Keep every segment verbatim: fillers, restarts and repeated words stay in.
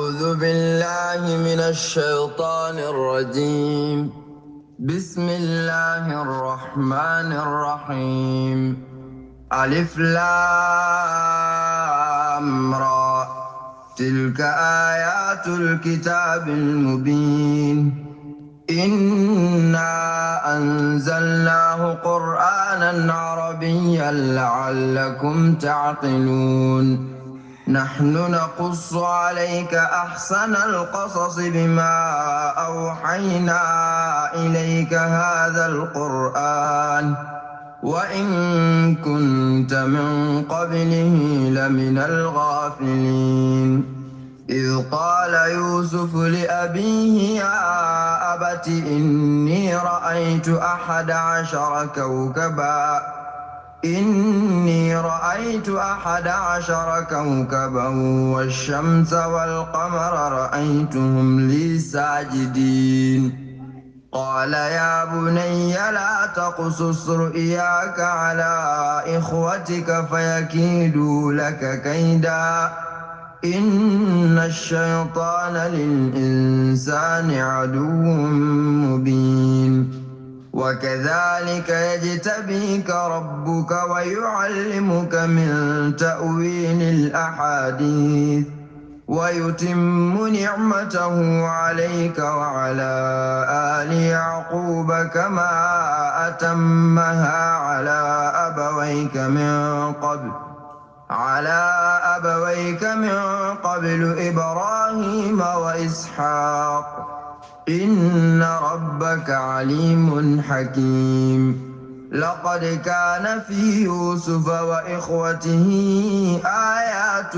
أعوذ بالله من الشيطان الرجيم. بسم الله الرحمن الرحيم. ألف لام را. تلك آيات الكتاب المبين. إنا أنزلناه قرآنا عربيا لعلكم تعقلون. نحن نقص عليك أحسن القصص بما أوحينا إليك هذا القرآن وإن كنت من قبله لمن الغافلين. إذ قال يوسف لأبيه يا أبت إني رأيت أحد عشر كوكبا إني رأيت أحد عشر كوكبا والشمس والقمر رأيتهم لي ساجدين. قال يا بني لا تقصص رؤياك على إخوتك فيكيدوا لك كيدا إن الشيطان للإنسان عدو مبين. وكذلك يجتبيك ربك ويعلمك من تأويل الأحاديث ويتم نعمته عليك وعلى آل يعقوب كما أتمها على أبويك من قبل على أبويك من قبل إبراهيم وإسحاق إن ربك عليم حكيم. لقد كان في يوسف وإخوته آيات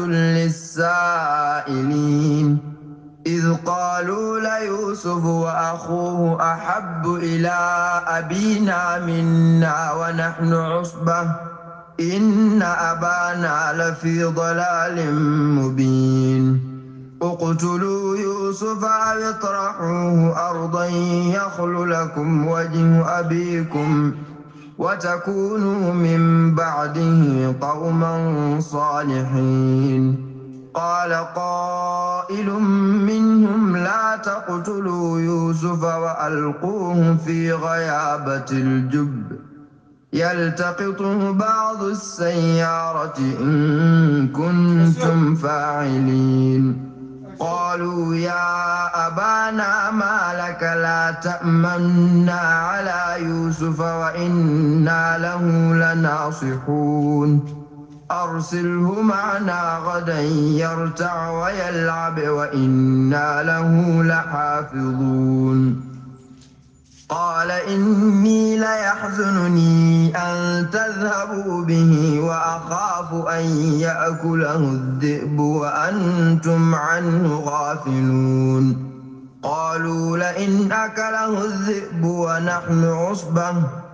للسائلين إذ قالوا ليوسف وأخوه أحب إلى أبينا منا ونحن عصبة إن أبانا لفي ضلال مبين. اقتلوا يوسف أو اطرحوه أرضا يخل لكم وجه أبيكم وتكونوا من بعده قوما صالحين. قال قائل منهم لا تقتلوا يوسف وألقوه في غيابة الجب يلتقطه بعض السيارة إن كنتم فاعلين. قالوا يا أبانا ما لك لا تأمنا على يوسف وإنا له لناصحون. أرسله معنا غدا يرتع ويلعب وإنا له لحافظون. قال إني ليحزنني أن تذهبوا به وأخاف أن يأكله الذئب وأنتم عنه غافلون. قالوا لئن أكله الذئب ونحن عصبة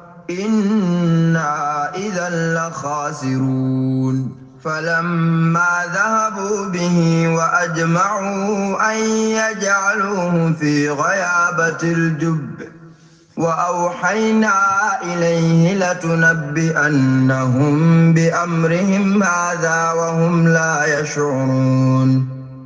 إنا إذا لخاسرون. فلما ذهبوا به وأجمعوا أن يجعلوه في غيابة الجب وأوحينا إليه لتنبئنهم بأمرهم هذا وهم لا يشعرون.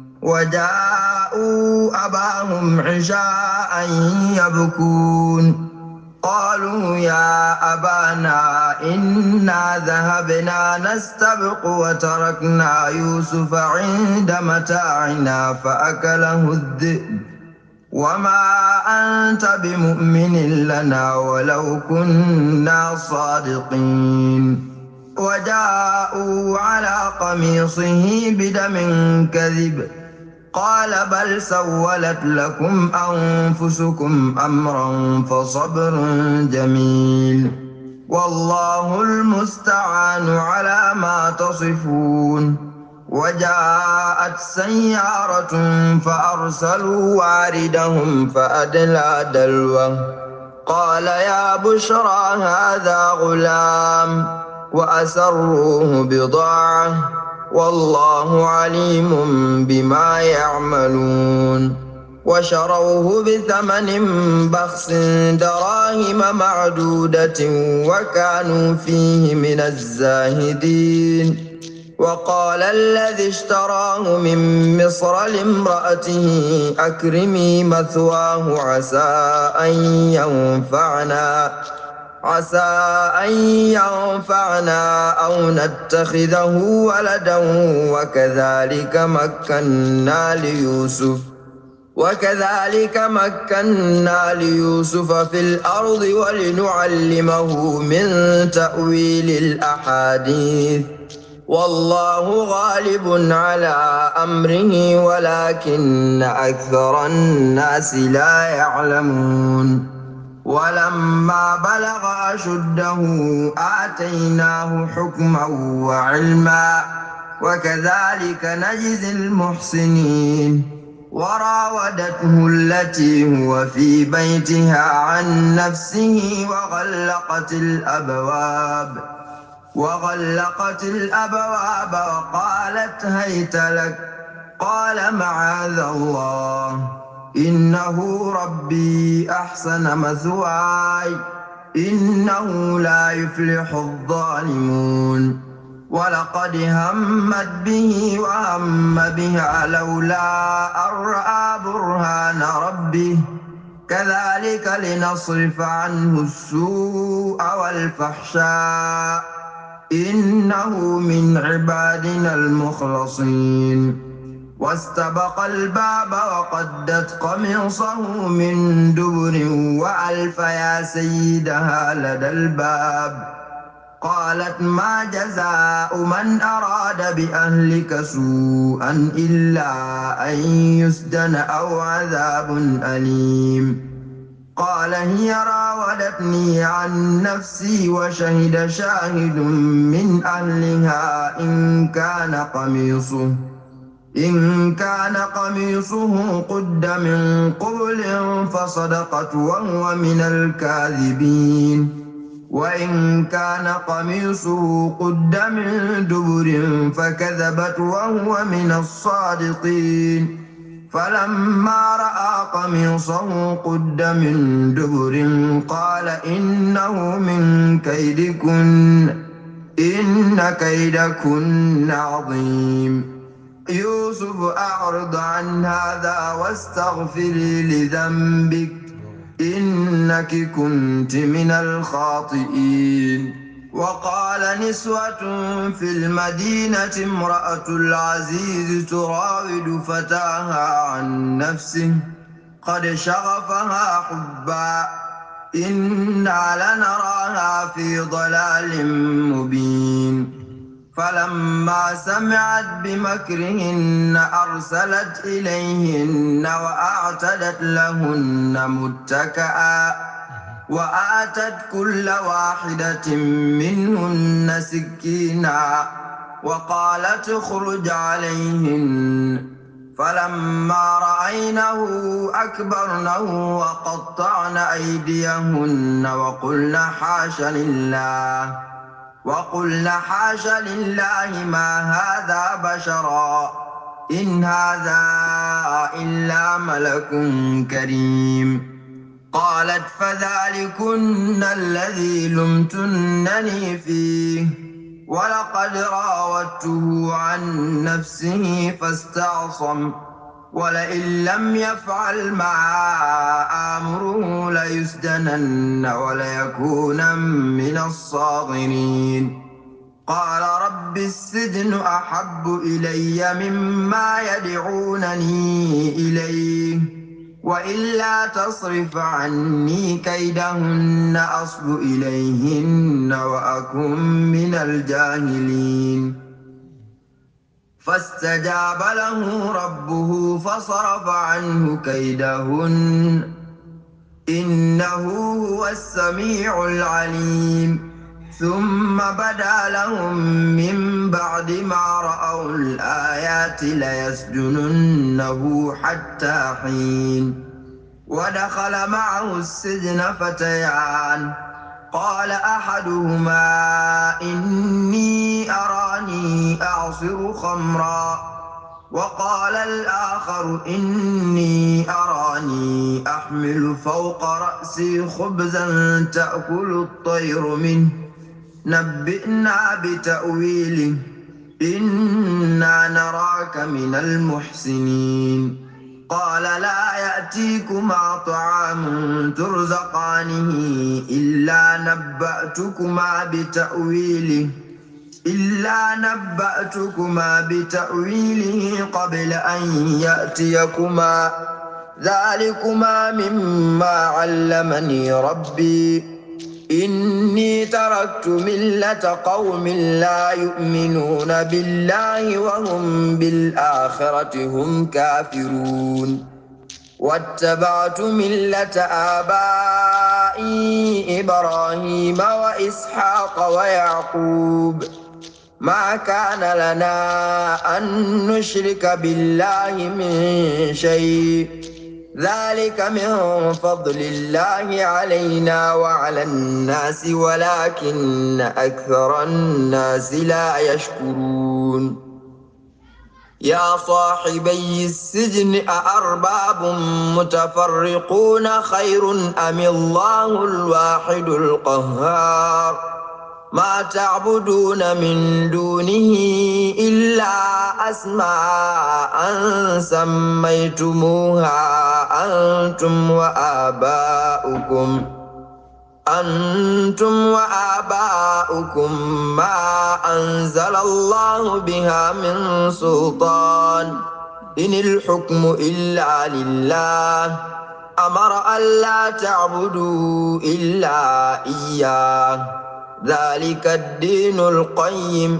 وجاءوا أباهم عشاء يبكون. قالوا يا أبانا إنا ذهبنا نستبق وتركنا يوسف عند متاعنا فأكله الذئب وما أنت بمؤمن لنا ولو كنا صادقين. وجاءوا على قميصه بدم كذب قال بل سولت لكم أنفسكم أمرا فصبر جميل والله المستعان على ما تصفون. وجاءت سيارة فأرسلوا واردهم فأدلى دلوه قال يا بشرى هذا غلام وأسروه بضاعة والله عليم بما يعملون. وشروه بثمن بخس دراهم معدودة وكانوا فيه من الزاهدين. وقال الذي اشتراه من مصر لامرأته أكرمي مثواه عسى أن ينفعنا عسى أن ينفعنا أو نتخذه ولدا وكذلك مكنا ليوسف وكذلك مكنا ليوسف في الأرض ولنعلمه من تأويل الأحاديث والله غالب على أمره ولكن أكثر الناس لا يعلمون ولما بلغ أشده آتيناه حكما وعلما وكذلك نجزي المحسنين وراودته التي هو في بيتها عن نفسه وغلقت الأبواب وغلقت الأبواب وقالت هيت لك قال معاذ الله إنه ربي أحسن مثواي إنه لا يفلح الظالمون ولقد همت به وهم بها لولا أن رأى برهان ربه كذلك لنصرف عنه السوء والفحشاء إنه من عبادنا المخلصين واستبق الباب وقدت قميصه من دبر وألف يا سيدها لدى الباب قالت ما جزاء من أراد بأهلك سوءا إلا أن يسجن أو عذاب أليم قال هي راودتني عن نفسي وشهد شاهد من أهلها إن كان قميصه إن كان قميصه قد من قبل فصدقت وهو من الكاذبين وإن كان قميصه قد من دبر فكذبت وهو من الصادقين فلما رأى قميصه قد من دبر قال إنه من كيدكن إن كيدكن عظيم يوسف أعرض عن هذا واستغفري لذنبك إنك كنت من الخاطئين وقال نسوة في المدينة امرأة العزيز تراود فتاها عن نفسه قد شغفها حبا إنا لنراها في ضلال مبين فلما سمعت بمكرهن أرسلت إليهن وأعتدت لهن متكئا وآتت كل واحدة منهن سكينا وقالت اخرج عليهن فلما رأينه أكبرنه وقطعن أيديهن وقلن حاش لله وقلن حاش لله ما هذا بشرا إن هذا إلا ملك كريم قالت فذلكن الذي لمتنني فيه ولقد راودته عن نفسه فاستعصم ولئن لم يفعل ما آمره ليسجنن وليكون من الصاغرين قال رب السجن أحب إلي مما يدعونني إليه وإلا تصرف عني كيدهن أصب إليهن وأكن من الجاهلين فاستجاب له ربه فصرف عنه كيدهن إنه هو السميع العليم ثم بدا لهم من بعد ما رأوا الآيات ليسجننه حتى حين ودخل معه السجن فتيان قال أحدهما إني أراني أعصر خمرا وقال الآخر إني أراني أحمل فوق رأسي خبزا تأكل الطير منه نبئنا بتأويله إنا نراك من المحسنين قال لا يأتيكما طعام ترزقانه إلا نبأتكما بتأويله إلا نبأتكما بتأويله قبل أن يأتيكما ذلكما مما علمني ربي إني تركت ملة قوم لا يؤمنون بالله وهم بالآخرة هم كافرون واتبعت ملة آبائي إبراهيم وإسحاق ويعقوب ما كان لنا أن نشرك بالله من شيء ذلك من فضل الله علينا وعلى الناس ولكن أكثر الناس لا يشكرون يا صاحبي السجن أأرباب متفرقون خير أم الله الواحد القهار ما تعبدون من دونه إلا أسماء سميتموها أنتم وآباؤكم أنتم وآباؤكم ما أنزل الله بها من سلطان إن الحكم إلا لله أمر ألا تعبدوا إلا إياه ذلك الدين القيم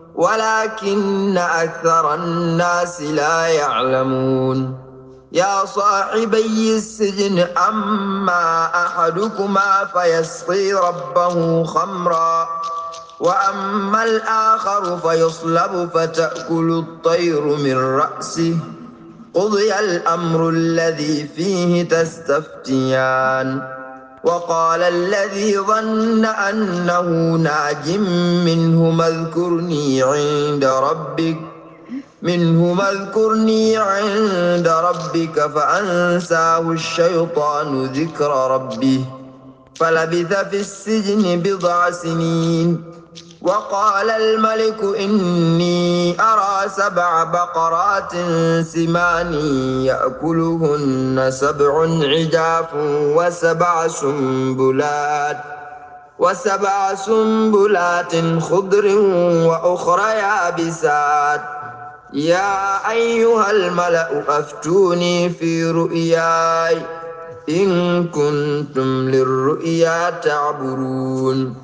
ولكن أكثر الناس لا يعلمون يا صاحبي السجن أما أحدكما فيسقي ربه خمرا وأما الآخر فيصلب فتأكل الطير من رأسه قضي الأمر الذي فيه تستفتيان وقال الذي ظن أنه ناج منهما اذكرني عند ربك منهما اذكرني عند ربك فأنساه الشيطان ذكر ربه فلبث في السجن بضع سنين وقال الملك إني أرى سبع بقرات سمان يأكلهن سبع عجاف وسبع سنبلات وسبع سنبلات خضر وأخرى يابسات يا أيها الملأ أفتوني في رؤياي إن كنتم للرؤيا تعبرون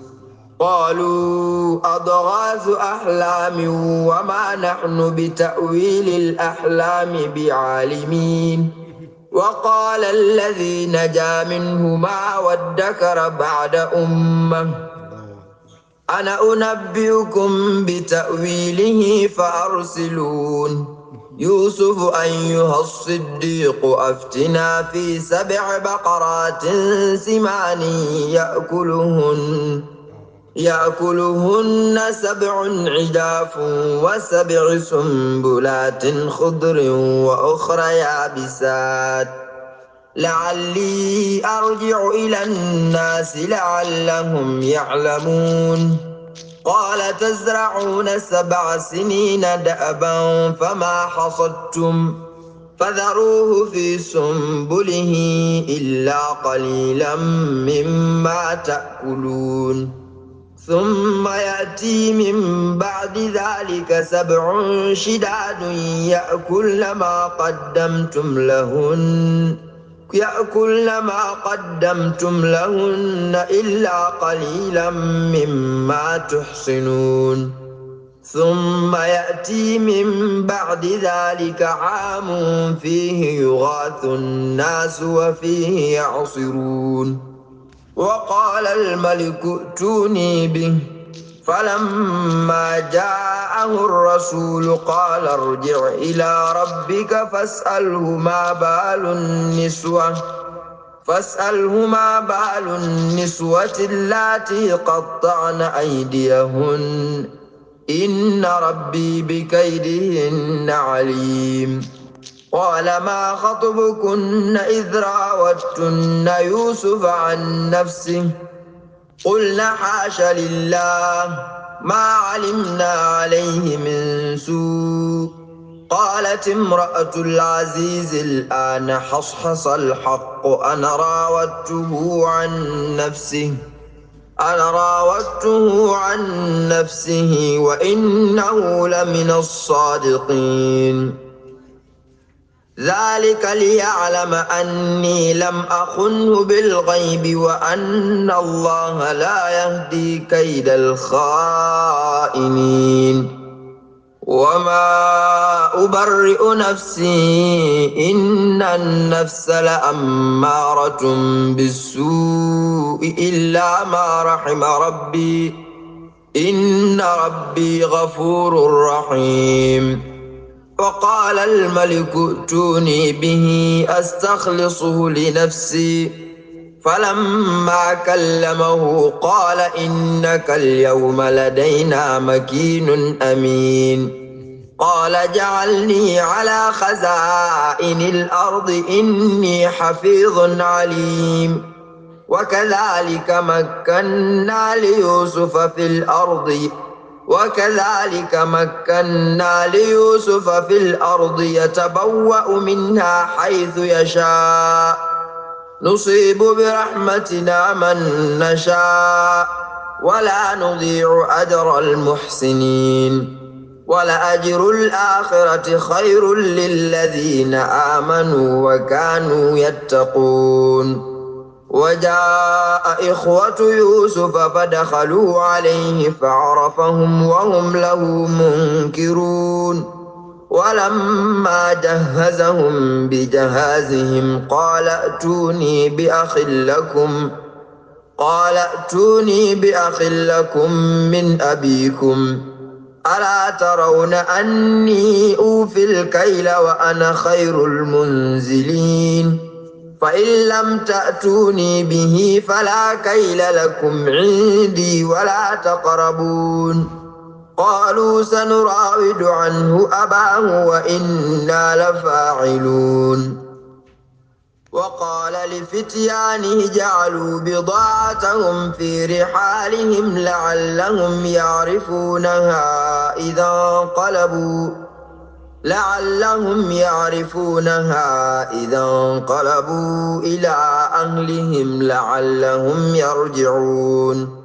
قالوا أضغاث أحلام وما نحن بتأويل الأحلام بعالمين وقال الذي نجا منهما وادكر بعد أمة أنا أنبئكم بتأويله فأرسلون يوسف أيها الصديق أفتنا في سبع بقرات سمان يأكلهن يأكلهن سبع عجاف وسبع سنبلات خضر وأخرى يابسات لعلي أرجع إلى الناس لعلهم يعلمون قال تزرعون سبع سنين دأبا فما حصدتم فذروه في سنبله إلا قليلا مما تأكلون ثم يأتي من بعد ذلك سبع شداد يأكل ما قدمتم لهن يأكل ما قدمتم لهن إلا قليلا مما تحصنون ثم يأتي من بعد ذلك عام فيه يغاث الناس وفيه يعصرون وقال الملك ائتوني به فلما جاءه الرسول قال ارجع إلى ربك فاسأله ما بال النسوة فاسأله ما بال النسوة اللاتي قطعن أيديهن إن ربي بكيدهن عليم قال ما خطبكن إذ راوتن يوسف عن نفسه قلنا حاش لله ما علمنا عليه من سوء. قالت امرأة العزيز الآن حصحص الحق أنا راودته عن نفسه أنا راودته عن نفسه وإنه لمن الصادقين. ذلك ليعلم أني لم أخنه بالغيب وأن الله لا يهدي كيد الخائنين. وما أبرئ نفسي إن النفس لأمارة بالسوء إلا ما رحم ربي إن ربي غفور رحيم. وقال الملك ائتوني به أستخلصه لنفسي فلما كلمه قال إنك اليوم لدينا مكين أمين. قال اجعلني على خزائن الأرض إني حفيظ عليم. وكذلك مكنا ليوسف في الأرض وكذلك مكنا ليوسف في الأرض يتبوأ منها حيث يشاء نصيب برحمتنا من نشاء ولا نضيع أجر المحسنين. ولأجر الآخرة خير للذين آمنوا وكانوا يتقون. وجاء إخوة يوسف فدخلوا عليه فعرفهم وهم له منكرون. ولما جهزهم بجهازهم قال ائتوني بأخ لكم قال ائتوني بأخ لكم من أبيكم ألا ترون أني أوفي الكيل وأنا خير المنزلين. فإن لم تأتوني به فلا كيل لكم عندي ولا تقربون. قالوا سنراود عنه أباه وإنا لفاعلون. وقال لفتيانه جعلوا بضاعتهم في رحالهم لعلهم يعرفونها إذا انقلبوا لعلهم يعرفونها إذا انقلبوا إلى أهلهم لعلهم يرجعون.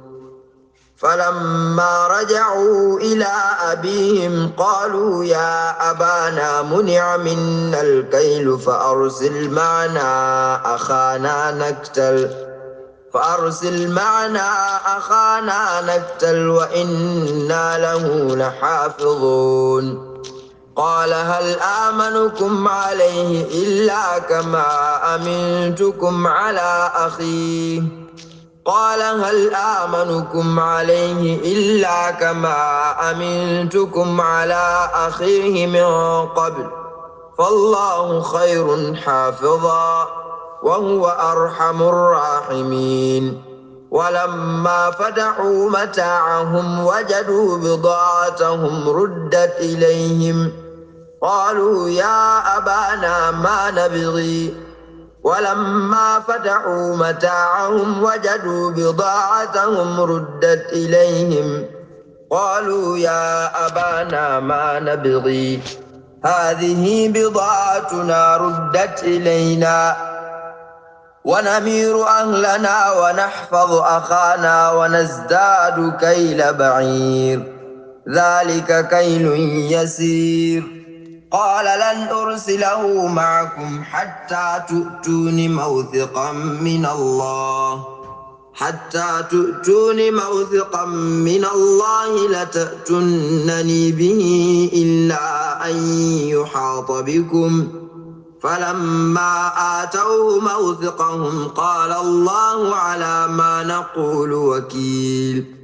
فلما رجعوا إلى أبيهم قالوا يا أبانا منع منا الكيل فأرسل معنا أخانا نكتل فأرسل معنا أخانا نكتل وإنا له لحافظون. قال هل آمنكم عليه إلا كما أمنتكم على أخيه قال هل آمنكم عليه إلا كما أمنتكم على أخيه من قبل فالله خير حافظا وهو أرحم الراحمين. ولما فتحوا متاعهم وجدوا بضاعتهم ردت إليهم قالوا يا أبانا ما نبغي ولما فتحوا متاعهم وجدوا بضاعتهم ردت إليهم قالوا يا أبانا ما نبغي هذه بضاعتنا ردت إلينا ونمير أهلنا ونحفظ أخانا ونزداد كيل بعير ذلك كيل يسير. قال لن أرسله معكم حتى تؤتون موثقا من الله حتى تؤتون موثقا من الله لتأتونني به إلا أن يحاط بكم. فلما آتوه موثقهم قال الله على ما نقول وكيل.